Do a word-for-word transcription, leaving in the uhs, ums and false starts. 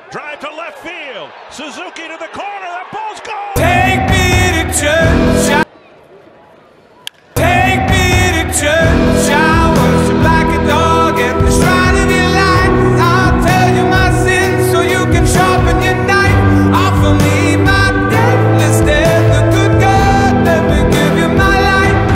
Drive to left field. Suzuki to the corner. That ball's gone.